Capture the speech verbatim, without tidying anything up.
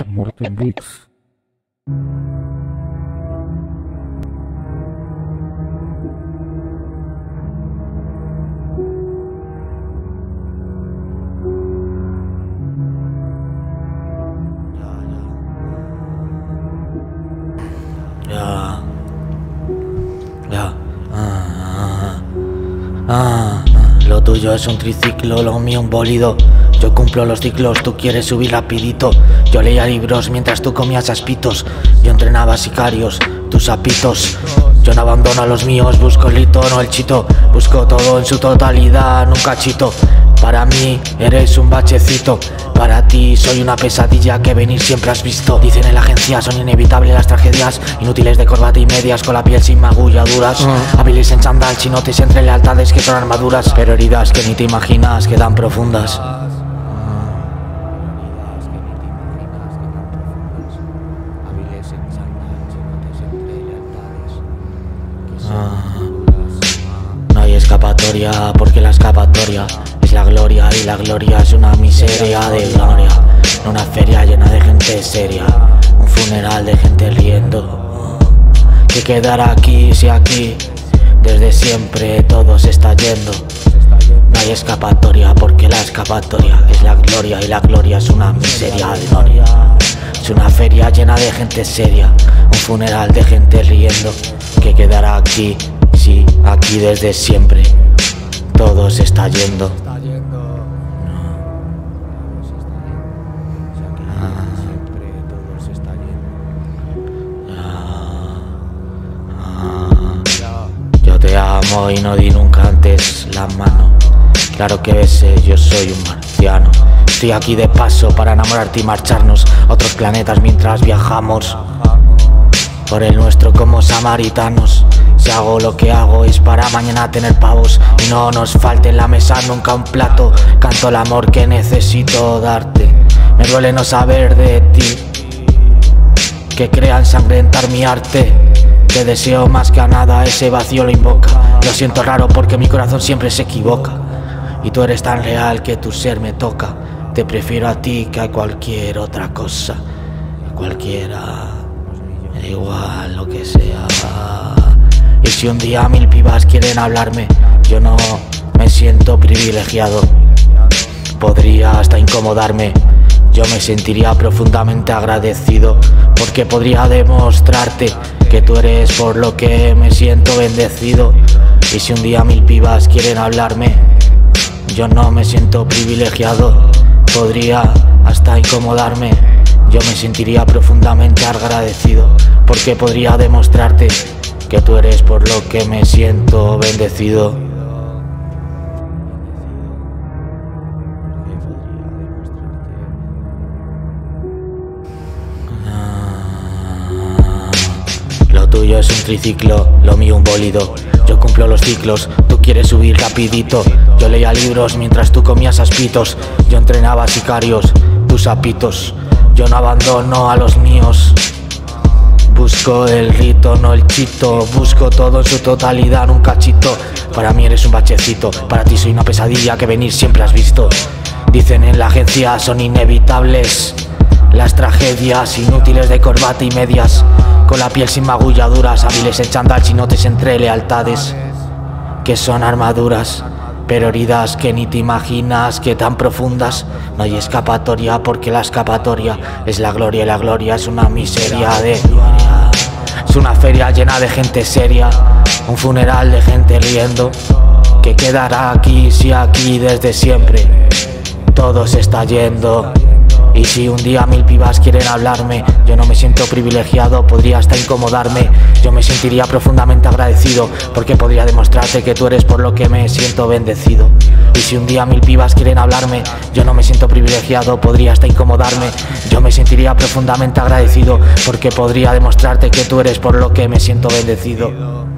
Muerte en Mix. Ya, ya, ah, ah, ah, lo tuyo es un triciclo, lo mío un bólido. Yo cumplo los ciclos, tú quieres subir rapidito. Yo leía libros mientras tú comías aspitos. Yo entrenaba sicarios, tus sapitos. Yo no abandono a los míos, busco el hito, no el chito. Busco todo en su totalidad, nunca chito. Para mí eres un bachecito, para ti soy una pesadilla que venir siempre has visto. Dicen en la agencia son inevitables las tragedias, inútiles de corbata y medias con la piel sin magulladuras, uh. hábiles en chandal, chinotes entre lealtades que son armaduras, pero heridas que ni te imaginas quedan profundas. No hay escapatoria porque la escapatoria es la gloria y la gloria es una miseria de gloria. Una feria llena de gente seria, un funeral de gente riendo. ¿Qué quedará aquí si aquí desde siempre todo se está yendo? No hay escapatoria porque la escapatoria es la gloria y la gloria es una miseria de gloria. Es una feria llena de gente seria, un funeral de gente riendo. ¿Qué quedará aquí si aquí desde siempre todo se está yendo? Yo te amo y no di nunca antes la mano. Claro que besé, yo soy un marciano. Estoy aquí de paso para enamorarte y marcharnos a otros planetas mientras viajamos por el nuestro como samaritanos. Si hago lo que hago es para mañana tener pavos y no nos falte en la mesa nunca un plato. Canto el amor que necesito darte. Me duele no saber de ti, que crea ensangrentar mi arte. Te deseo más que a nada, ese vacío lo invoca. Lo siento raro porque mi corazón siempre se equivoca. Y tú eres tan real que tu ser me toca. Te prefiero a ti que a cualquier otra cosa. A cualquiera, me da igual lo que sea. Y si un día mil pibas quieren hablarme, yo no me siento privilegiado. Podría hasta incomodarme. Yo me sentiría profundamente agradecido porque podría demostrarte que tú eres por lo que me siento bendecido. Y si un día mil pibas quieren hablarme, yo no me siento privilegiado. Podría hasta incomodarme. Yo me sentiría profundamente agradecido porque podría demostrarte que tú eres por lo que me siento bendecido. Lo tuyo es un triciclo, lo mío un bólido. Yo cumplo los ciclos, tú quieres subir rapidito. Yo leía libros mientras tú comías aspitos. Yo entrenaba sicarios, tus sapitos. Yo no abandono a los míos. Busco el rito, no el chito. Busco todo en su totalidad, un cachito. Para mí eres un bachecito, para ti soy una pesadilla que venir siempre has visto. Dicen en la agencia son inevitables las tragedias, inútiles de corbata y medias con la piel sin magulladuras, hábiles en chandal, chinotes entre lealtades que son armaduras, pero heridas que ni te imaginas que tan profundas. No hay escapatoria porque la escapatoria es la gloria y la gloria es una miseria de gloria. Es una feria llena de gente seria, un funeral de gente riendo. ¿Qué quedará aquí si aquí desde siempre todo se está yendo? Y si un día mil pibas quieren hablarme, yo no me siento privilegiado, podría hasta incomodarme. Yo me sentiría profundamente agradecido porque podría demostrarte que tú eres por lo que me siento bendecido. Y si un día mil pibas quieren hablarme, yo no me siento privilegiado, podría hasta incomodarme. Yo me sentiría profundamente agradecido porque podría demostrarte que tú eres por lo que me siento bendecido.